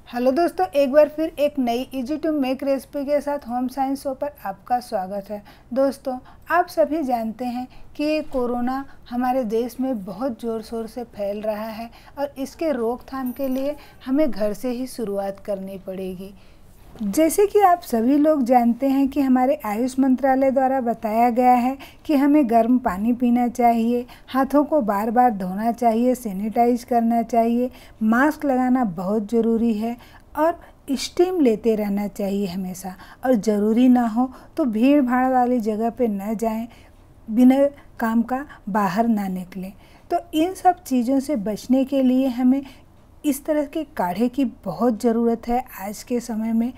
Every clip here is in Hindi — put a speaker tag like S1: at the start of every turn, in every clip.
S1: हेलो दोस्तों, एक बार फिर एक नई इजी टू मेक रेसिपी के साथ होम साइंस शो पर आपका स्वागत है। दोस्तों, आप सभी जानते हैं कि ये कोरोना हमारे देश में बहुत ज़ोर शोर से फैल रहा है और इसके रोकथाम के लिए हमें घर से ही शुरुआत करनी पड़ेगी। जैसे कि आप सभी लोग जानते हैं कि हमारे आयुष मंत्रालय द्वारा बताया गया है कि हमें गर्म पानी पीना चाहिए, हाथों को बार बार धोना चाहिए, सैनिटाइज करना चाहिए, मास्क लगाना बहुत ज़रूरी है और स्टीम लेते रहना चाहिए हमेशा। और ज़रूरी ना हो तो भीड़ भाड़ वाली जगह पे न जाएं, बिना काम का बाहर ना निकलें। तो इन सब चीज़ों से बचने के लिए हमें इस तरह के काढ़े की बहुत ज़रूरत है आज के समय में।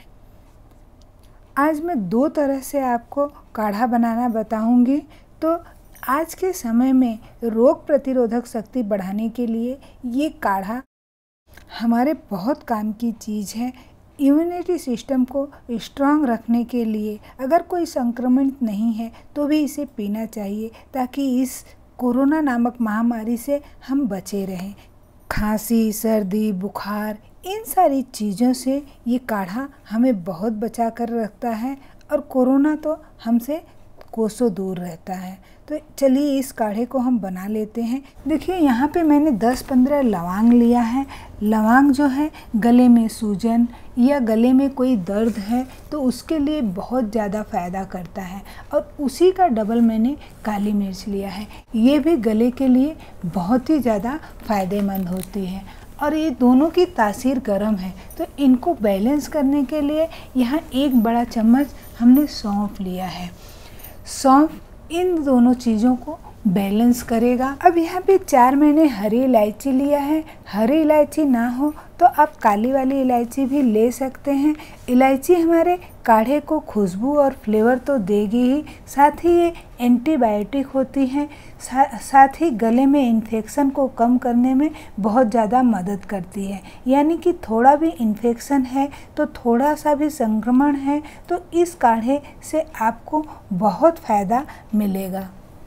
S1: आज मैं दो तरह से आपको काढ़ा बनाना बताऊंगी। तो आज के समय में रोग प्रतिरोधक शक्ति बढ़ाने के लिए ये काढ़ा हमारे बहुत काम की चीज़ है। इम्यूनिटी सिस्टम को स्ट्रांग रखने के लिए अगर कोई संक्रमण नहीं है तो भी इसे पीना चाहिए ताकि इस कोरोना नामक महामारी से हम बचे रहें। खांसी, सर्दी, बुखार, इन सारी चीज़ों से ये काढ़ा हमें बहुत बचा कर रखता है और कोरोना तो हमसे कोसों दूर रहता है। तो चलिए इस काढ़े को हम बना लेते हैं। देखिए यहाँ पे मैंने 10-15 लौंग लिया है। लौंग जो है गले में सूजन या गले में कोई दर्द है तो उसके लिए बहुत ज़्यादा फ़ायदा करता है और उसी का डबल मैंने काली मिर्च लिया है। ये भी गले के लिए बहुत ही ज़्यादा फ़ायदेमंद होती है और ये दोनों की तासीर गर्म है। तो इनको बैलेंस करने के लिए यहाँ 1 बड़ा चम्मच हमने सौंफ लिया है। सौंफ इन दोनों चीज़ों को बैलेंस करेगा। अब यहाँ पे 4 मैंने हरी इलायची लिया है। हरी इलायची ना हो तो आप काली वाली इलायची भी ले सकते हैं। इलायची हमारे काढ़े को खुशबू और फ्लेवर तो देगी ही, साथ ही ये एंटीबायोटिक होती हैं, साथ ही गले में इन्फेक्शन को कम करने में बहुत ज़्यादा मदद करती है। यानी कि थोड़ा भी इन्फेक्शन है तो थोड़ा सा भी संक्रमण है तो इस काढ़े से आपको बहुत फ़ायदा मिलेगा।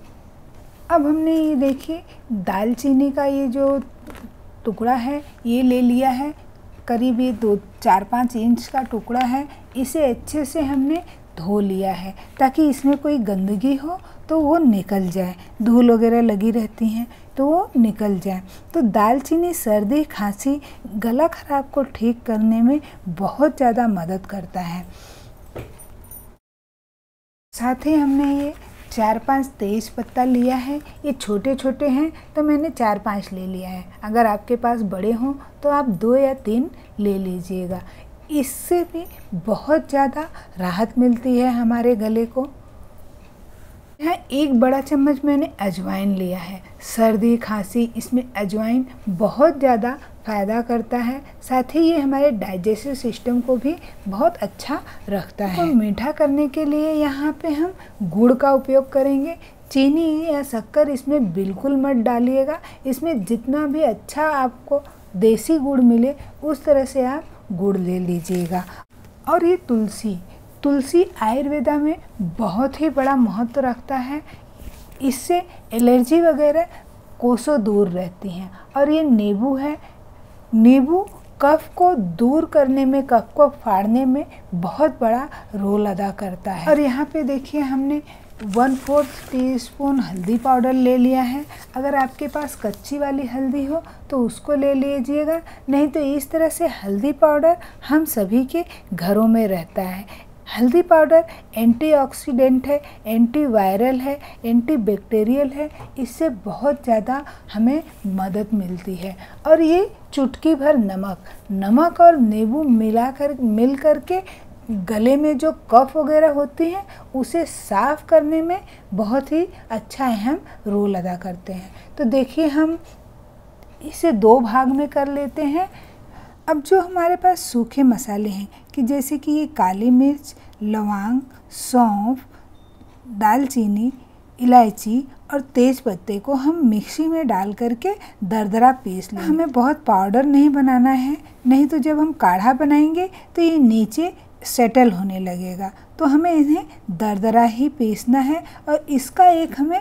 S1: अब हमने ये देखिए दालचीनी का ये जो टुकड़ा है ये ले लिया है। करीब ये 4-5 इंच का टुकड़ा है। इसे अच्छे से हमने धो लिया है ताकि इसमें कोई गंदगी हो तो वो निकल जाए, धूल वगैरह लगी रहती हैं तो वो निकल जाए। तो दालचीनी सर्दी, खांसी, गला खराब को ठीक करने में बहुत ज़्यादा मदद करता है। साथ ही हमने ये 4-5 तेज पत्ता लिया है। ये छोटे छोटे हैं तो मैंने 4-5 ले लिया है। अगर आपके पास बड़े हों तो आप 2 या 3 ले लीजिएगा। इससे भी बहुत ज़्यादा राहत मिलती है हमारे गले को। यहाँ 1 बड़ा चम्मच मैंने अजवाइन लिया है। सर्दी, खांसी, इसमें अजवाइन बहुत ज़्यादा फ़ायदा करता है। साथ ही ये हमारे डाइजेस्टिव सिस्टम को भी बहुत अच्छा रखता है। तो मीठा करने के लिए यहाँ पे हम गुड़ का उपयोग करेंगे। चीनी या शक्कर इसमें बिल्कुल मत डालिएगा। इसमें जितना भी अच्छा आपको देसी गुड़ मिले उस तरह से आप गुड़ ले लीजिएगा। और ये तुलसी आयुर्वेदा में बहुत ही बड़ा महत्व रखता है। इससे एलर्जी वगैरह कोसों दूर रहती हैं। और ये नींबू है। नींबू कफ को दूर करने में, कफ को फाड़ने में बहुत बड़ा रोल अदा करता है। और यहाँ पे देखिए हमने 1/4 टीस्पून हल्दी पाउडर ले लिया है। अगर आपके पास कच्ची वाली हल्दी हो तो उसको ले लीजिएगा, नहीं तो इस तरह से हल्दी पाउडर हम सभी के घरों में रहता है। हल्दी पाउडर एंटीऑक्सीडेंट है, एंटीवायरल है, एंटीबैक्टीरियल है। इससे बहुत ज़्यादा हमें मदद मिलती है। और ये चुटकी भर नमक और नींबू मिल करके गले में जो कफ वगैरह होती हैं उसे साफ़ करने में बहुत ही अच्छा अहम रोल अदा करते हैं। तो देखिए हम इसे 2 भाग में कर लेते हैं। अब जो हमारे पास सूखे मसाले हैं कि जैसे कि ये काली मिर्च, लौंग, सौंफ, दालचीनी, इलायची और तेज पत्ते को हम मिक्सी में डाल करके दरदरा पीस लें। हमें बहुत पाउडर नहीं बनाना है, नहीं तो जब हम काढ़ा बनाएंगे तो ये नीचे सेटल होने लगेगा। तो हमें इन्हें दरदरा ही पीसना है और इसका एक हमें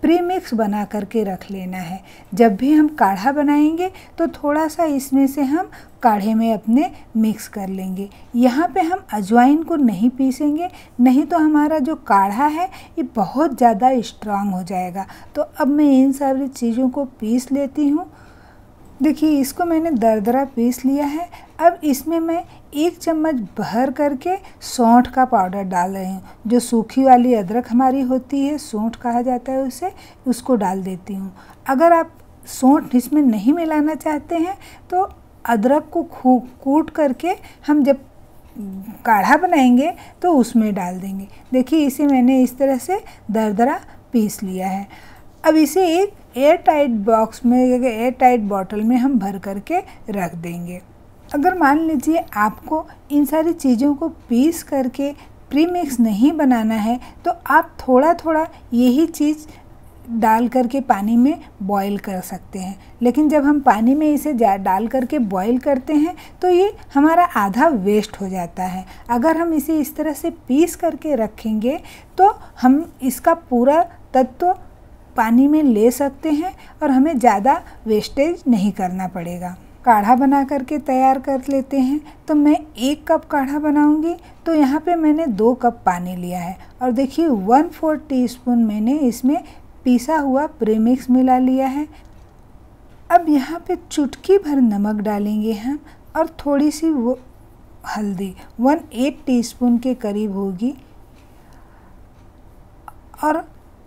S1: प्री मिक्स बना करके रख लेना है। जब भी हम काढ़ा बनाएंगे तो थोड़ा सा इसमें से हम काढ़े में अपने मिक्स कर लेंगे। यहाँ पे हम अजवाइन को नहीं पीसेंगे, नहीं तो हमारा जो काढ़ा है ये बहुत ज़्यादा स्ट्रांग हो जाएगा। तो अब मैं इन सारी चीज़ों को पीस लेती हूँ। देखिए इसको मैंने दरदरा पीस लिया है। अब इसमें मैं 1 चम्मच भर करके सौंठ का पाउडर डाल रही हूँ। जो सूखी वाली अदरक हमारी होती है, सौंठ कहा जाता है उसे, उसको डाल देती हूँ। अगर आप सौंठ इसमें नहीं मिलाना चाहते हैं तो अदरक को कूट करके हम जब काढ़ा बनाएंगे तो उसमें डाल देंगे। देखिए इसे मैंने इस तरह से दरदरा पीस लिया है। अब इसे एक एयर टाइट बॉक्स में, एयर टाइट बॉटल में हम भर करके रख देंगे। अगर मान लीजिए आपको इन सारी चीज़ों को पीस करके प्री मिक्स नहीं बनाना है तो आप थोड़ा थोड़ा यही चीज़ डाल करके पानी में बॉईल कर सकते हैं। लेकिन जब हम पानी में इसे डाल करके बॉईल करते हैं तो ये हमारा आधा वेस्ट हो जाता है। अगर हम इसे इस तरह से पीस करके रखेंगे तो हम इसका पूरा तत्व पानी में ले सकते हैं और हमें ज़्यादा वेस्टेज नहीं करना पड़ेगा। काढ़ा बना करके तैयार कर लेते हैं। तो मैं 1 कप काढ़ा बनाऊंगी तो यहाँ पे मैंने 2 कप पानी लिया है और देखिए 1/4 टीस्पून मैंने इसमें पिसा हुआ प्रीमिक्स मिला लिया है। अब यहाँ पे चुटकी भर नमक डालेंगे हम और थोड़ी सी वो हल्दी 1/8 टीस्पून के करीब होगी और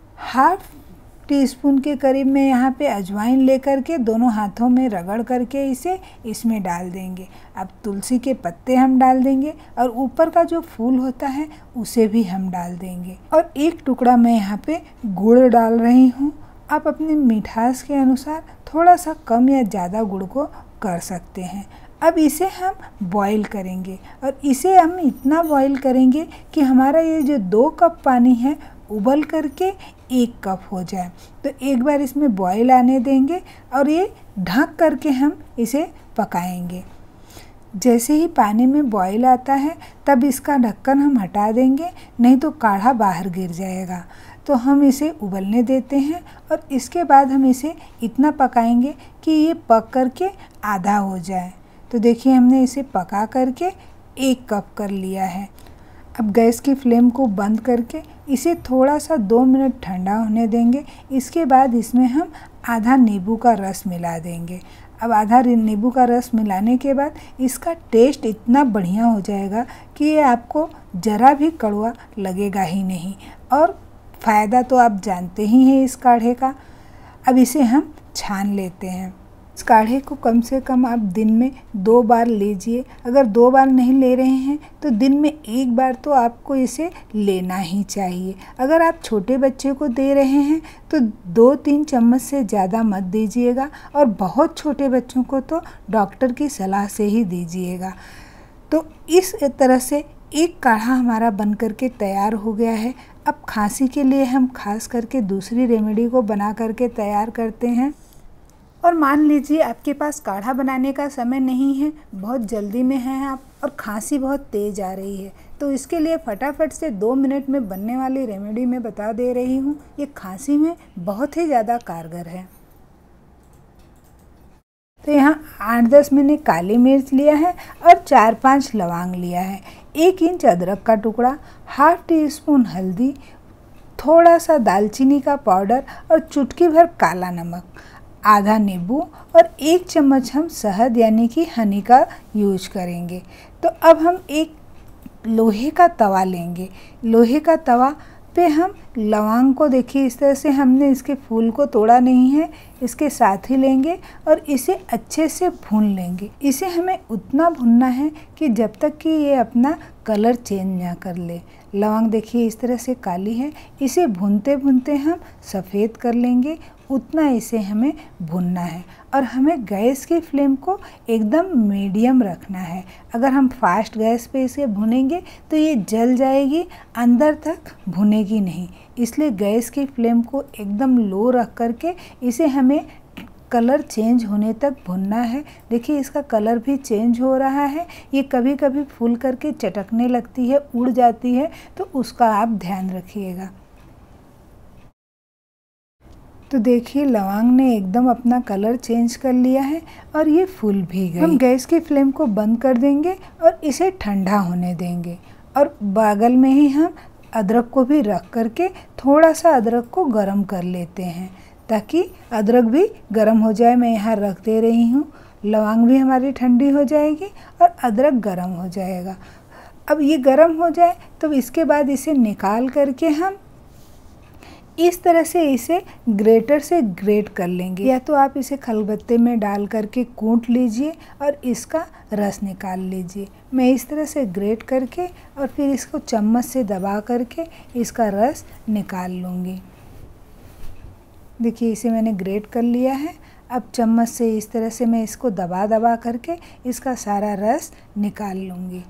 S1: ½ टीस्पून के करीब में यहाँ पे अजवाइन लेकर के दोनों हाथों में रगड़ करके इसे इसमें डाल देंगे। अब तुलसी के पत्ते हम डाल देंगे और ऊपर का जो फूल होता है उसे भी हम डाल देंगे। और 1 टुकड़ा मैं यहाँ पे गुड़ डाल रही हूँ। आप अपनी मिठास के अनुसार थोड़ा सा कम या ज़्यादा गुड़ को कर सकते हैं। अब इसे हम बॉईल करेंगे और इसे हम इतना बॉईल करेंगे कि हमारा ये जो 2 कप पानी है उबल करके 1 कप हो जाए। तो एक बार इसमें बॉईल आने देंगे और ये ढक करके हम इसे पकाएंगे। जैसे ही पानी में बॉईल आता है तब इसका ढक्कन हम हटा देंगे, नहीं तो काढ़ा बाहर गिर जाएगा। तो हम इसे उबलने देते हैं और इसके बाद हम इसे इतना पकाएंगे कि ये पक करके आधा हो जाए। तो देखिए हमने इसे पका करके 1 कप कर लिया है। अब गैस की फ्लेम को बंद करके इसे थोड़ा सा 2 मिनट ठंडा होने देंगे। इसके बाद इसमें हम आधा नींबू का रस मिला देंगे। अब आधा नींबू का रस मिलाने के बाद इसका टेस्ट इतना बढ़िया हो जाएगा कि ये आपको ज़रा भी कड़वा लगेगा ही नहीं। और फ़ायदा तो आप जानते ही हैं इस काढ़े का। अब इसे हम छान लेते हैं। इस काढ़े को कम से कम आप दिन में 2 बार लीजिए। अगर 2 बार नहीं ले रहे हैं तो दिन में 1 बार तो आपको इसे लेना ही चाहिए। अगर आप छोटे बच्चे को दे रहे हैं तो 2-3 चम्मच से ज़्यादा मत दीजिएगा और बहुत छोटे बच्चों को तो डॉक्टर की सलाह से ही दीजिएगा। तो इस तरह से एक काढ़ा हमारा बन करके तैयार हो गया है। अब खांसी के लिए हम खास करके दूसरी रेमेडी को बना करके तैयार करते हैं। और मान लीजिए आपके पास काढ़ा बनाने का समय नहीं है, बहुत जल्दी में हैं आप और खांसी बहुत तेज़ आ रही है, तो इसके लिए फटाफट से 2 मिनट में बनने वाली रेमेडी मैं बता दे रही हूँ। ये खांसी में बहुत ही ज़्यादा कारगर है। तो यहाँ 8-10 मैंने काली मिर्च लिया है और 4-5 लौंग लिया है, 1 इंच अदरक का टुकड़ा, ½ टीस्पून हल्दी, थोड़ा सा दालचीनी का पाउडर और चुटकी भर काला नमक, आधा नींबू और 1 चम्मच हम शहद यानी कि हनी का यूज करेंगे। तो अब हम एक लोहे का तवा लेंगे। लोहे का तवा पे हम लौंग को देखिए इस तरह से हमने इसके फूल को तोड़ा नहीं है, इसके साथ ही लेंगे और इसे अच्छे से भून लेंगे। इसे हमें उतना भूनना है कि जब तक कि ये अपना कलर चेंज ना कर ले। लौंग देखिए इस तरह से काली है, इसे भूनते भूनते हम सफ़ेद कर लेंगे, उतना इसे हमें भूनना है। और हमें गैस की फ्लेम को एकदम मीडियम रखना है। अगर हम फास्ट गैस पे इसे भुनेंगे तो ये जल जाएगी, अंदर तक भुनेगी नहीं। इसलिए गैस की फ्लेम को एकदम लो रख करके इसे हमें कलर चेंज होने तक भुनना है। देखिए इसका कलर भी चेंज हो रहा है। ये कभी कभी फूल करके चटकने लगती है, उड़ जाती है, तो उसका आप ध्यान रखिएगा। तो देखिए लौंग ने एकदम अपना कलर चेंज कर लिया है और ये फूल भी गई। हम गैस की फ्लेम को बंद कर देंगे और इसे ठंडा होने देंगे और बगल में ही हम अदरक को भी रख करके थोड़ा सा अदरक को गरम कर लेते हैं ताकि अदरक भी गरम हो जाए। मैं यहाँ रख दे रही हूँ। लौंग भी हमारी ठंडी हो जाएगी और अदरक गरम हो जाएगा। अब ये गरम हो जाए तो इसके बाद इसे निकाल करके हम इस तरह से इसे ग्रेटर से ग्रेट कर लेंगे, या तो आप इसे खलबत्ते में डाल करके कूट लीजिए और इसका रस निकाल लीजिए। मैं इस तरह से ग्रेट करके और फिर इसको चम्मच से दबा करके इसका रस निकाल लूँगी। देखिए इसे मैंने ग्रेट कर लिया है। अब चम्मच से इस तरह से मैं इसको दबा दबा करके इसका सारा रस निकाल लूँगी।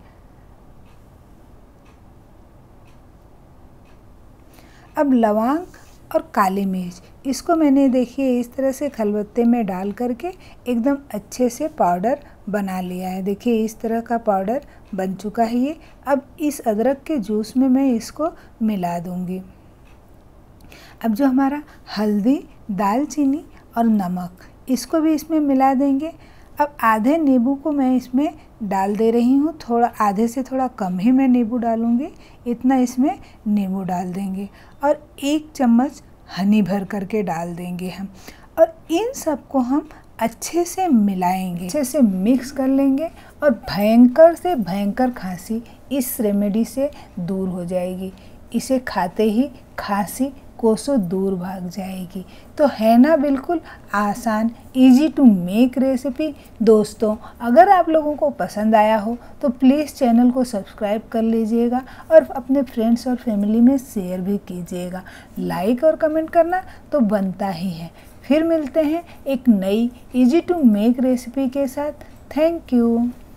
S1: अब लौंग और काली मिर्च इसको मैंने देखिए इस तरह से खलबत्ते में डाल करके एकदम अच्छे से पाउडर बना लिया है। देखिए इस तरह का पाउडर बन चुका है ये। अब इस अदरक के जूस में मैं इसको मिला दूंगी। अब जो हमारा हल्दी, दालचीनी और नमक इसको भी इसमें मिला देंगे। अब आधे नींबू को मैं इसमें डाल दे रही हूँ। थोड़ा आधे से थोड़ा कम ही मैं नींबू डालूँगी, इतना इसमें नींबू डाल देंगे और 1 चम्मच हनी भर करके डाल देंगे हम। और इन सबको हम अच्छे से मिलाएंगे, अच्छे से मिक्स कर लेंगे और भयंकर से भयंकर खांसी इस रेमेडी से दूर हो जाएगी। इसे खाते ही खांसी कोसों दूर भाग जाएगी। तो है ना बिल्कुल आसान, इजी टू मेक रेसिपी। दोस्तों अगर आप लोगों को पसंद आया हो तो प्लीज़ चैनल को सब्सक्राइब कर लीजिएगा और अपने फ्रेंड्स और फैमिली में शेयर भी कीजिएगा। लाइक और कमेंट करना तो बनता ही है। फिर मिलते हैं एक नई इजी टू मेक रेसिपी के साथ। Thank you.